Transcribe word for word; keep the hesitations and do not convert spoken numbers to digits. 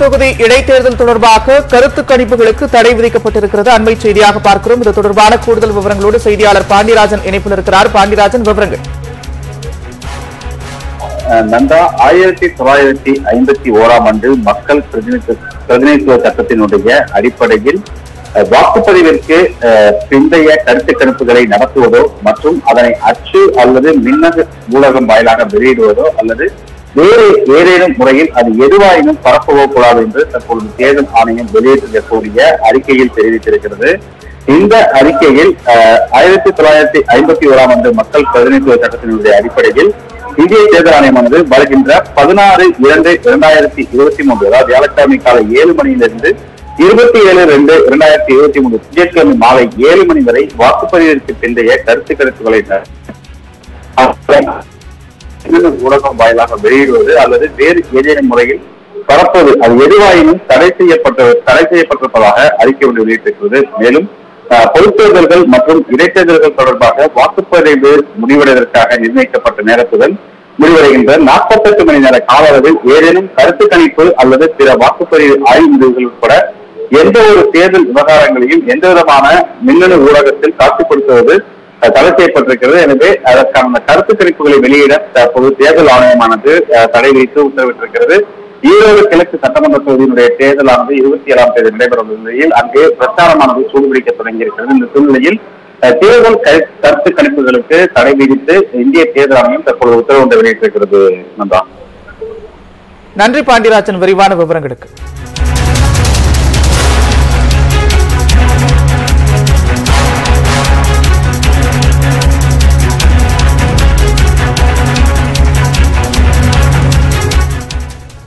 தொகுதி இடைத்தேர்தல் தொடர்பாக கருத்து கணிப்புகளுக்கு தடை விதிக்கப்பட்டிருக்கிறது. அண்மை செய்தியாக பார்க்கிறோம். இது தொடர்பான கூடுதல் விவரங்களோடு செய்தியாளர் பாண்டியராஜன் இணைப்பில் இருக்கிறார். பாண்டியராஜன், விவரங்கள். நந்தா, ஆயிரத்தி தொள்ளாயிரத்தி ஐம்பத்தி ஓராம் ஆண்டு மக்கள் பிரதிநிதித்துவ சட்டத்தினுடைய அடிப்படையில் வாக்குப்பதிவிற்கு பிந்தைய கருத்து கணிப்புகளை நடத்துவதோ மற்றும் அதனை அச்சு அல்லது மின்னணு ஊடகம் வாயிலாக வெளியிடுவதோ அல்லது வேறு ஏதேனும் முறையில் அது எதுவாயினும் பரப்பவோ கூடாது என்று தற்பொழுது தேர்தல் ஆணையம் வெளியிட்டிருக்கக்கூடிய அறிக்கையில் தெரிவித்திருக்கிறது. இந்த அறிக்கையில் ஆயிரத்தி தொள்ளாயிரத்தி ஐம்பத்தி ஓராம் ஆண்டு மக்கள் பிரதிநிதித்துவ சட்டத்தினுடைய அடிப்படையில் இந்திய தேர்தல் ஆணையமானது வருகின்ற பதினாறு இரண்டு இரண்டாயிரத்தி இருபத்தி மூன்று அதாவது வியாழக்கிழமை காலை ஏழு மணியிலிருந்து இருபத்தி ஏழு ரெண்டு இரண்டாயிரத்தி இருபத்தி மூன்று திங்கட்கிழமை மாலை ஏழு மணி வரை வாக்குப்பதிவிற்கு பிந்தைய கருத்து கருத்துக்களை ஊடகம் வாயிலாக வெளியிடுவது அல்லது வேறு ஏதேனும் முறையில் பரப்புவது அது எதுவாயினும் தடை செய்யப்பட்ட தடை செய்யப்பட்டிருப்பதாக அறிக்கை ஒன்று வெளியிட்டிருக்கிறது. மேலும் பொதுத் தேர்தல்கள் மற்றும் இடைத்தேர்தல்கள் தொடர்பாக வாக்குப்பதிவு முடிவடைவதற்காக நிர்ணயிக்கப்பட்ட நேரத்துடன் முடிவடைகின்ற நாற்பத்தி எட்டு மணி நேர கால அளவில் ஏதேனும் கருத்து கணிப்பு அல்லது பிற வாக்குப்பதிவு ஆய்வு முடிவுகள் உட்பட எந்த ஒரு தேர்தல் விவகாரங்களையும் எந்த விதமான மின்னணு ஊடகத்தில் காட்சிப்படுத்துவது தடை செய்யப்பட்டிருக்கிறது. எனவே அதற்கான கருத்து கணிப்புகளை வெளியிட தற்போது தேர்தல் ஆணையமானது தடை விதித்து உத்தரவிட்டிருக்கிறது. ஈரோடு கிழக்கு சட்டமன்ற தொகுதியினுடைய தேர்தலானது இருபத்தி ஏழாம் தேதி நடைபெறும் நிலையில் அங்கே பிரச்சாரமானது சூடுபிடிக்க தொடங்கியிருக்கிறது. இந்த சூழ்நிலையில் தேர்தல் கருத்து கணிப்புகளுக்கு தடை விதித்து இந்திய தேர்தல் ஆணையம் தற்போது உத்தரவு ஒன்றை வெளியிட்டிருக்கிறது. நன்றி பாண்டியராஜன், விரிவான விவரங்களுக்கு.